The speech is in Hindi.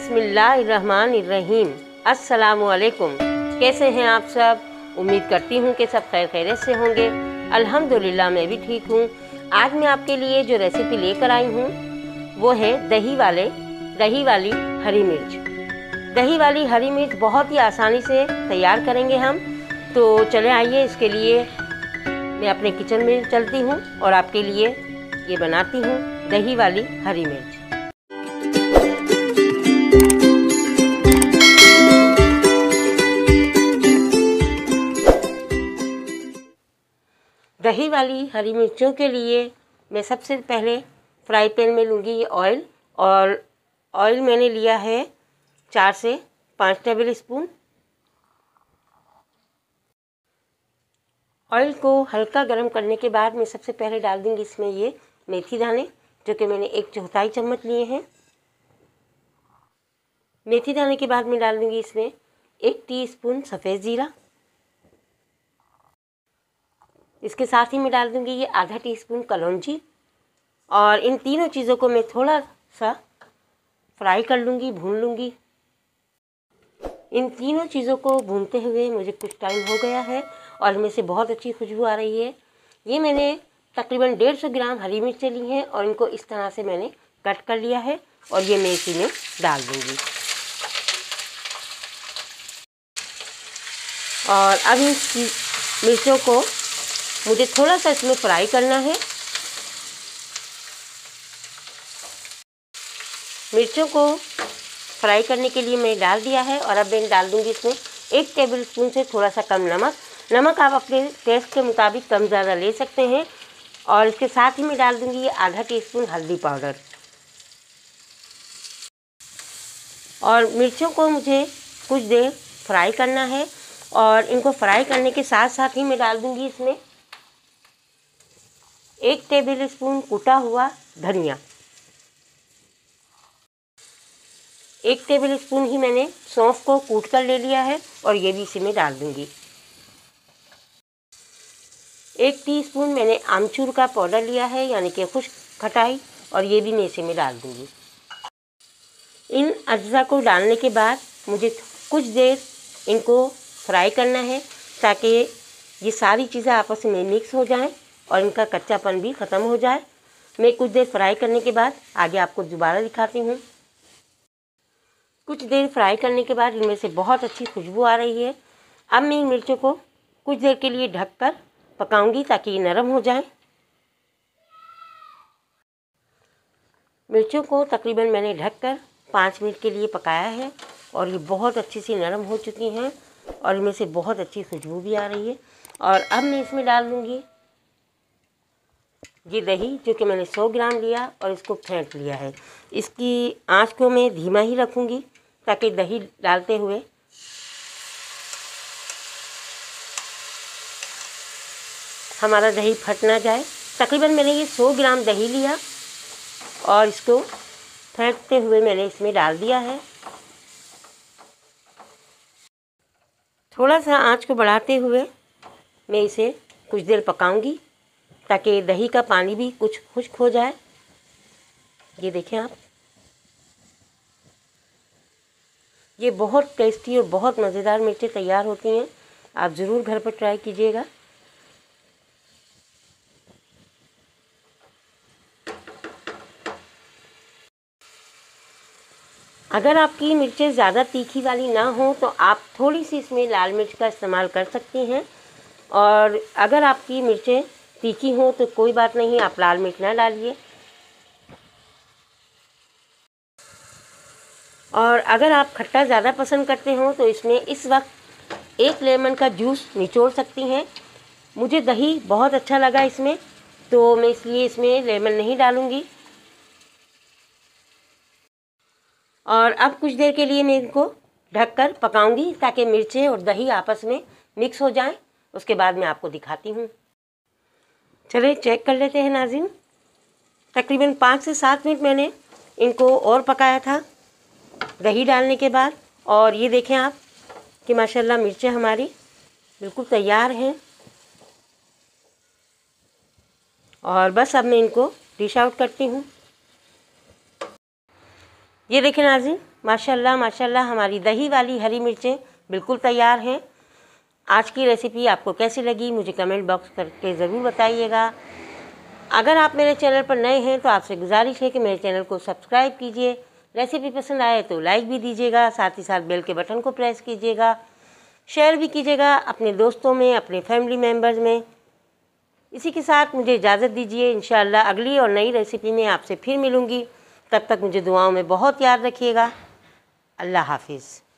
बिस्मिल्लाहिर्रहमानिर्रहीम। अस्सलामुअलैकुम। कैसे हैं आप सब? उम्मीद करती हूँ कि सब खैर खैरियत से होंगे। अल्हम्दुलिल्लाह मैं भी ठीक हूँ। आज मैं आपके लिए जो रेसिपी लेकर आई हूँ वो है दही वाली हरी मिर्च। दही वाली हरी मिर्च बहुत ही आसानी से तैयार करेंगे हम। तो चले आइए, इसके लिए मैं अपने किचन में चलती हूँ और आपके लिए ये बनाती हूँ दही वाली हरी मिर्च। दही वाली हरी मिर्चों के लिए मैं सबसे पहले फ्राई पैन में लूँगी ये ऑयल, और ऑयल मैंने लिया है 4 से 5 टेबल स्पून। ऑयल को हल्का गर्म करने के बाद मैं सबसे पहले डाल दूँगी इसमें ये मेथी दाने, जो कि मैंने 1/4 चम्मच लिए हैं। मेथी दाने के बाद मैं डाल दूँगी इसमें 1 टीस्पून सफ़ेद ज़ीरा। इसके साथ ही मैं डाल दूँगी ये आधा टीस्पून कलौंजी, और इन तीनों चीज़ों को मैं थोड़ा सा फ्राई कर लूँगी, भून लूँगी। इन तीनों चीज़ों को भूनते हुए मुझे कुछ टाइम हो गया है और इनमें से बहुत अच्छी खुशबू आ रही है। ये मैंने तकरीबन 150 ग्राम हरी मिर्चें ली हैं और इनको इस तरह से मैंने कट कर लिया है और ये मैं इसी में डाल दूँगी। और अब इन मिर्चों को मुझे थोड़ा सा इसमें फ्राई करना है। मिर्चों को फ्राई करने के लिए मैं डाल दिया है और अब मैं डाल दूंगी इसमें 1 टेबल स्पून से थोड़ा सा कम नमक आप अपने टेस्ट के मुताबिक कम ज़्यादा ले सकते हैं। और इसके साथ ही मैं डाल दूंगी ये आधा टीस्पून हल्दी पाउडर। और मिर्चों को मुझे कुछ देर फ्राई करना है, और इनको फ्राई करने के साथ साथ ही मैं डाल दूंगी इसमें 1 टेबल स्पून कूटा हुआ धनिया। 1 टेबल स्पून ही मैंने सौंफ को कूट कर ले लिया है और ये भी इसी में डाल दूंगी। 1 टीस्पून मैंने आमचूर का पाउडर लिया है, यानी कि खुश्क खटाई, और ये भी मैं इसी में डाल दूंगी। इन अज्जा को डालने के बाद मुझे कुछ देर इनको फ्राई करना है ताकि ये सारी चीज़ें आपस में मिक्स हो जाएं और इनका कच्चापन भी ख़त्म हो जाए। मैं कुछ देर फ्राई करने के बाद आगे आपको दोबारा दिखाती हूँ। कुछ देर फ्राई करने के बाद इनमें से बहुत अच्छी खुशबू आ रही है। अब मैं इन मिर्चों को कुछ देर के लिए ढककर पकाऊंगी ताकि ये नरम हो जाए। मिर्चों को तकरीबन मैंने ढककर 5 मिनट के लिए पकाया है और ये बहुत अच्छी सी नरम हो चुकी हैं और इनमें से बहुत अच्छी खुशबू भी आ रही है। और अब मैं इसमें डाल दूँगी ये दही, जो कि मैंने 100 ग्राम लिया और इसको फेंट लिया है। इसकी आंच को मैं धीमा ही रखूँगी ताकि दही डालते हुए हमारा दही फट ना जाए। तकरीबन मैंने ये 100 ग्राम दही लिया और इसको फेंटते हुए मैंने इसमें डाल दिया है। थोड़ा सा आंच को बढ़ाते हुए मैं इसे कुछ देर पकाऊंगी ताकि दही का पानी भी कुछ खुश्क हो जाए। ये देखें आप, ये बहुत टेस्टी और बहुत मज़ेदार मिर्चें तैयार होती हैं। आप ज़रूर घर पर ट्राई कीजिएगा। अगर आपकी मिर्चें ज़्यादा तीखी वाली ना हो तो आप थोड़ी सी इसमें लाल मिर्च का इस्तेमाल कर सकती हैं, और अगर आपकी मिर्चें तीखी हो तो कोई बात नहीं, आप लाल मिर्च ना डालिए। और अगर आप खट्टा ज़्यादा पसंद करते हो तो इसमें इस वक्त 1 लेमन का जूस निचोड़ सकती हैं। मुझे दही बहुत अच्छा लगा इसमें, तो मैं इसलिए इसमें लेमन नहीं डालूँगी। और अब कुछ देर के लिए मैं इनको ढककर पकाऊंगी ताकि मिर्चें और दही आपस में मिक्स हो जाएं। उसके बाद मैं आपको दिखाती हूँ। चलिए चेक कर लेते हैं नाज़रीन। तकरीबन 5 से 7 मिनट मैंने इनको और पकाया था दही डालने के बाद, और ये देखें आप कि माशाल्लाह मिर्चें हमारी बिल्कुल तैयार हैं। और बस अब मैं इनको डिश आउट करती हूँ। ये देखें नाज़रीन, माशाल्लाह माशाल्लाह हमारी दही वाली हरी मिर्चें बिल्कुल तैयार हैं। आज की रेसिपी आपको कैसी लगी मुझे कमेंट बॉक्स करके ज़रूर बताइएगा। अगर आप मेरे चैनल पर नए हैं तो आपसे गुजारिश है कि मेरे चैनल को सब्सक्राइब कीजिए। रेसिपी पसंद आए तो लाइक भी दीजिएगा, साथ ही साथ बेल के बटन को प्रेस कीजिएगा, शेयर भी कीजिएगा अपने दोस्तों में, अपने फैमिली मेम्बर्स में। इसी के साथ मुझे इजाज़त दीजिए। इंशाअल्लाह अगली और नई रेसिपी में आपसे फिर मिलूँगी। तब तक मुझे दुआओं में बहुत याद रखिएगा। अल्लाह हाफिज़।